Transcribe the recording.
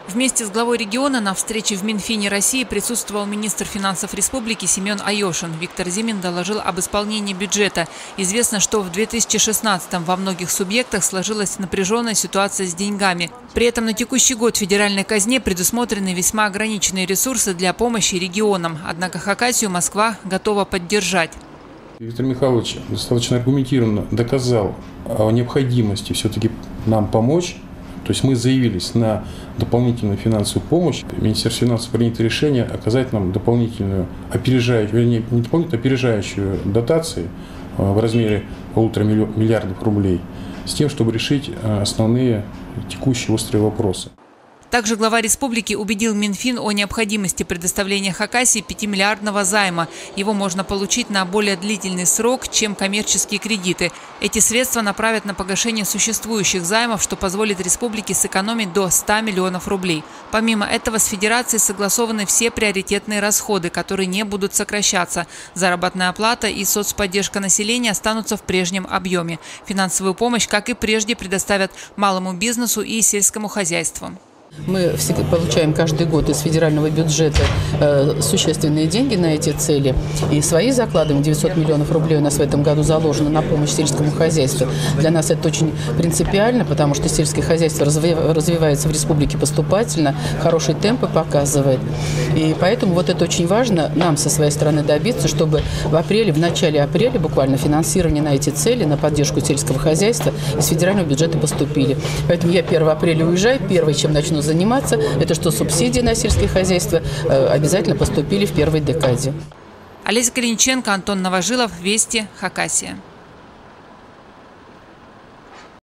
Вместе с главой региона на встрече в Минфине России присутствовал министр финансов республики Семен Айошин. Виктор Зимин доложил об исполнении бюджета. Известно, что в 2016-м во многих субъектах сложилась напряженная ситуация с деньгами. При этом на текущий год в федеральной казне предусмотрены весьма ограниченные ресурсы для помощи регионам. Однако Хакасию Москва готова поддержать. Виктор Михайлович достаточно аргументированно доказал о необходимости все-таки нам помочь. То есть мы заявились на дополнительную финансовую помощь. Министерство финансов принято решение оказать нам дополнительную, опережающую дотацию в размере 1,5 миллиарда рублей с тем, чтобы решить основные текущие острые вопросы. Также глава республики убедил Минфин о необходимости предоставления Хакасии 5-миллиардного займа. Его можно получить на более длительный срок, чем коммерческие кредиты. Эти средства направят на погашение существующих займов, что позволит республике сэкономить до 100 миллионов рублей. Помимо этого, с Федерацией согласованы все приоритетные расходы, которые не будут сокращаться. Заработная плата и соцподдержка населения останутся в прежнем объеме. Финансовую помощь, как и прежде, предоставят малому бизнесу и сельскому хозяйству. Мы получаем каждый год из федерального бюджета существенные деньги на эти цели. И свои закладываем. 900 миллионов рублей у нас в этом году заложено на помощь сельскому хозяйству. Для нас это очень принципиально, потому что сельское хозяйство развивается в республике поступательно, хорошие темпы показывает. И поэтому вот это очень важно нам со своей стороны добиться, чтобы в начале апреля буквально финансирование на эти цели, на поддержку сельского хозяйства из федерального бюджета поступили. Поэтому я 1 апреля уезжаю, первое, чем начну заниматься, это что субсидии на сельское хозяйство обязательно поступили в первой декаде. Олеся Калиниченко, Антон Новожилов, Вести, Хакасия.